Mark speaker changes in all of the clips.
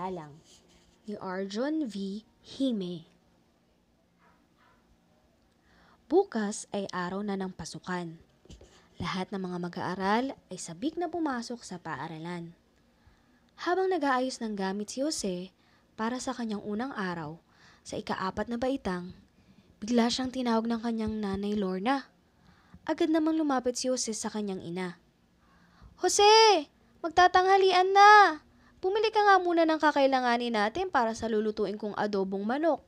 Speaker 1: Magalang ni Arjun V. Hime. Bukas ay araw na ng pasukan. Lahat ng mga mag-aaral ay sabik na pumasok sa paaralan. Habang nag-aayos ng gamit si Jose para sa kanyang unang araw sa ika-4 na baitang, bigla siyang tinawag ng kanyang nanay Lorna. Agad namang lumapit si Jose sa kanyang ina. Jose! Magtatanghalian na! Bumili ka nga muna ng kakailanganin natin para sa lulutuin kong adobong manok.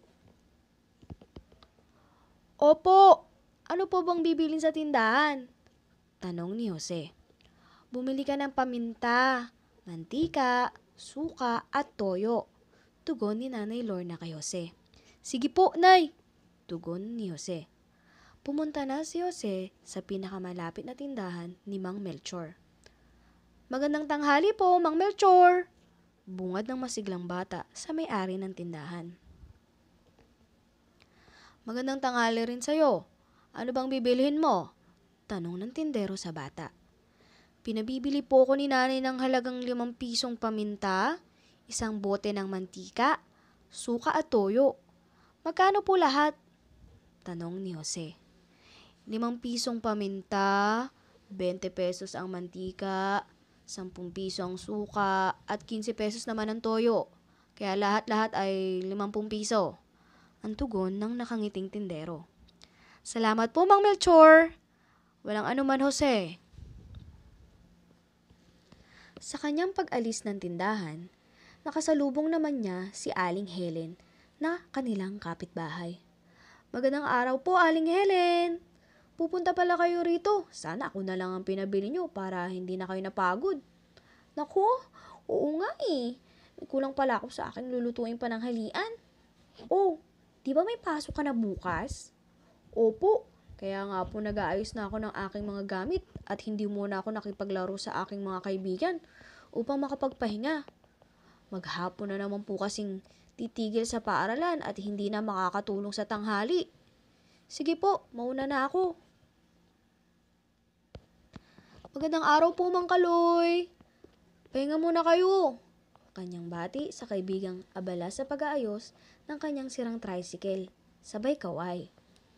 Speaker 1: Opo! Ano po bang bibilin sa tindahan? Tanong ni Jose. Bumili ka ng paminta, mantika, suka at toyo. Tugon ni Nanay Lorna kay Jose. Sige po, Nay! Tugon ni Jose. Pumunta na si Jose sa pinakamalapit na tindahan ni Mang Melchor. Magandang tanghali po, Mang Melchor! Bungad ng masiglang bata sa may-ari ng tindahan. Magandang tanghali rin sa'yo. Ano bang bibilhin mo? Tanong ng tindero sa bata. Pinabibili po ko ni nanay ng halagang 5 pisong paminta, 1 bote ng mantika, suka at toyo. Magkano po lahat? Tanong ni Jose. 5 pisong paminta, 20 pesos ang mantika, 10 piso ang suka, at 15 pesos naman ang toyo. Kaya lahat-lahat ay 50 piso. Ang tugon ng nakangiting tindero. Salamat po, Mang Melchor. Walang anuman, Jose. Sa kanyang pag-alis ng tindahan, nakasalubong naman niya si Aling Helen na kanilang kapitbahay. Magandang araw po, Aling Helen. Pupunta pala kayo rito. Sana ako na lang ang pinabili niyo para hindi na kayo napagod. Naku, oo nga eh. May kulang pala ako sa aking lulutuin pananghalian. Oh, di ba may pasok ka na bukas? Opo, kaya nga po nag-aayos na ako ng aking mga gamit at hindi muna ako nakipaglaro sa aking mga kaibigan upang makapagpahinga. Maghapon na naman po kasing titigil sa paaralan at hindi na makakatulong sa tanghali. Sige po, mauna na ako. Magandang araw po, Mang Kaloy. Pahinga muna kayo. Kanyang bati sa kaibigang abala sa pag-aayos ng kanyang sirang tricycle. Sabay kaway.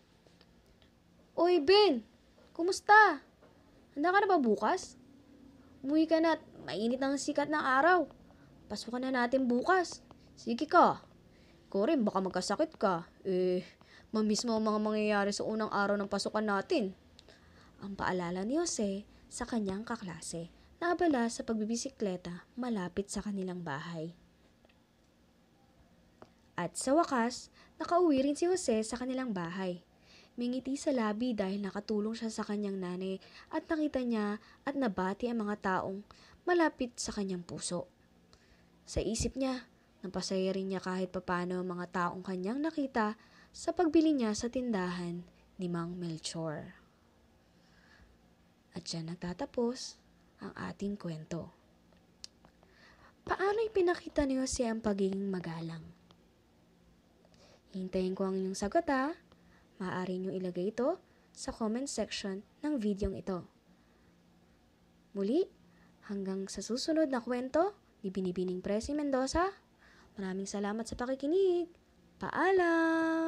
Speaker 1: Oy, Ben! Kumusta? Handa ka na ba bukas? Umuwi ka na at mainit ang sikat ng araw. Pasukan na natin bukas. Sige ka. Ikaw rin, baka magkasakit ka. Mamiss mo ang mga mangyayari sa unang araw ng pasukan natin. Ang paalala ni Jose sa kanyang kaklase na abala sa pagbibisikleta malapit sa kanilang bahay. At sa wakas, nakauwi rin si Jose sa kanilang bahay. Mingiti sa labi dahil nakatulong siya sa kanyang nanay at nakita niya at nabati ang mga taong malapit sa kanyang puso. Sa isip niya, napasaya rin niya kahit papano ang mga taong kanyang nakita sa pagbili niya sa tindahan ni Mang Melchor. At diyan nagtatapos ang ating kwento. Paano ipinakita ni Jose ang pagiging magalang? Hintayin ko ang inyong sagot ha. Maaari niyong ilagay ito sa comment section ng videong ito. Muli, hanggang sa susunod na kwento ni Binibining Presi Mendoza, maraming salamat sa pakikinig. Paalam!